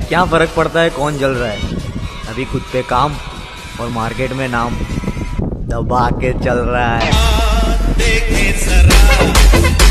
क्या फर्क पड़ता है कौन जल रहा है, अभी खुद पे काम और मार्केट में नाम दबा के चल रहा है।